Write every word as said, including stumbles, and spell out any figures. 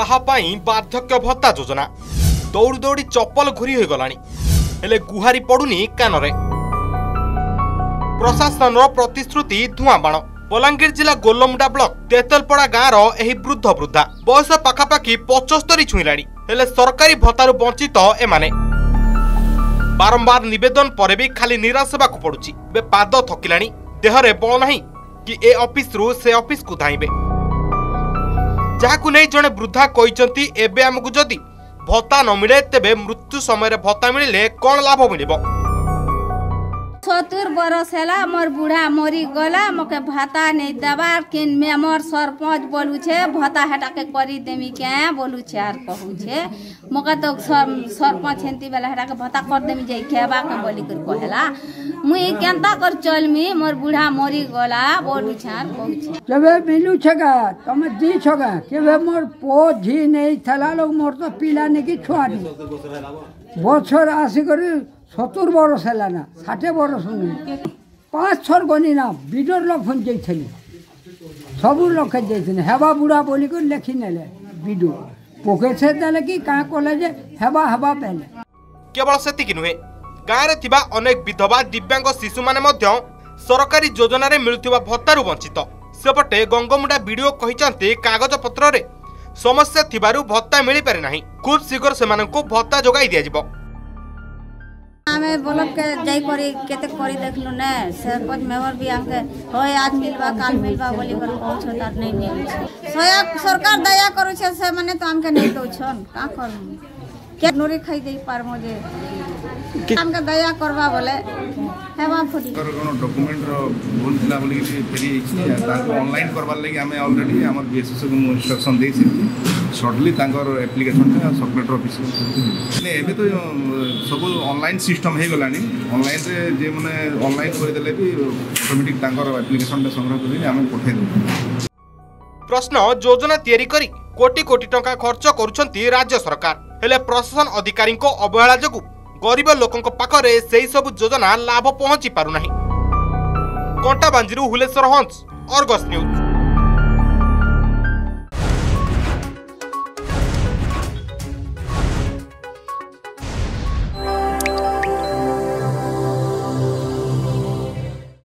ताहापाई बार्धक्य भत्ता योजना दौड़ी दौड़ी चप्पल घुरी हो गलानी हेले गुहारी पड़ुनी कानरे। प्रशासन प्रतिश्रुति धुआं बाण। बलांगीर जिला गोलमुंडा ब्लॉक तेतलपड़ा गाँव एही वृद्ध वृद्धा बयस पाखापाखि पचस्तरी छुईलाणी हेले सरकारी भत्तारु वंचित एमाने। बारंबार निवेदन पर भी खाली निराश होबाकु पड़ुछि। बे पाद थकिलाणी देहरे बल नाही कि ए ऑफिस रु से ऑफिस को धाइबे। जहाकु नै जणे वृद्धा कहिसंती एबे हमकु जदी भत्ता न मिले तेबे मृत्यु समय भत्ता मिले कौन लाभ मिलिबो। सत्तर बरस है मोर बुढ़ा मरी गला मके भाता नहीं दबार किन में मोर सरपंच बोलू छे भाता हटा के करी देमी क्या बोलू छे आर कहू छे मका तो सरपंच हेंती बेला हटा के भाता कर देमी जाई खेबा के बोली कर कहला मुई केंता कर चलमी मोर बुढ़ा मरी गला बोलू छे आर कहू छे जबे मिलू छगा तमे दी छगा केबे मोर पो झी नहीं थला लोग मोर तो पीला ने की छुआनी बछर आसी करी सत्तर बरस है ना षाठे बरस नहीं पाँच छर गनी ना विडर लखन जाइली सबू लखे जाइए हेबा बुढ़ा बोली को लेखि नेले विडो पोके से देले कि का कले जे हेबा हेबा पहले। केवल सेतिक नुहे गाँव रे थिबा अनेक विधवा दिव्यांग शिशु माने मध्य सरकारी योजना रे मिलुथिबा भत्तारु वंचित। सेपटे गंगमुंडा वीडियो कहिचंती कागज पत्र रे समस्या थिबारु भत्ता मिली पारे नाही। खूब शीघ्र सेमानंकु भत्ता जोगाई दिया जिवो। आमे बोलब के जाई करी केते करी देखलु ने सरपंच मेवर भी हमके होय आज मिलबा काल मिलबा बोली कर कहू छ त नहीं मिल छ सोया सरकार दया करू छ से माने तो हमके नहीं दउ छन का करू के नोरी खाई देई पार मोजे हमके दया करबा बोले हेबा फुटी कर कोनो डॉक्यूमेंट रो भूल दिला बोली कि फेरी छी ताको ऑनलाइन करबा लागि हमें ऑलरेडी हमर बीएसएस को इंस्ट्रक्शन देई छी शॉर्टली तांकर एप्लीकेशन ता सबमिट ऑफिस ने एबे तो सब ऑनलाइन सिस्टम हे गलानी ऑनलाइन रे जे माने ऑनलाइन कर देले भी ऑटोमेटिक तांकर एप्लीकेशन ता संग्रह करी हमें पठे दे। प्रश्न योजना तैयारी करी कोटी कोटी टंका खर्च करूछंती राज्य सरकार हेले प्रशासन अधिकारी को अवहेला जगु गरीब लोकों पाखरे सेही सब योजना लाभ पहुंची पारु नाही। कंटाबांजीरु हुलेश्वर हंस, अर्गस न्यूज।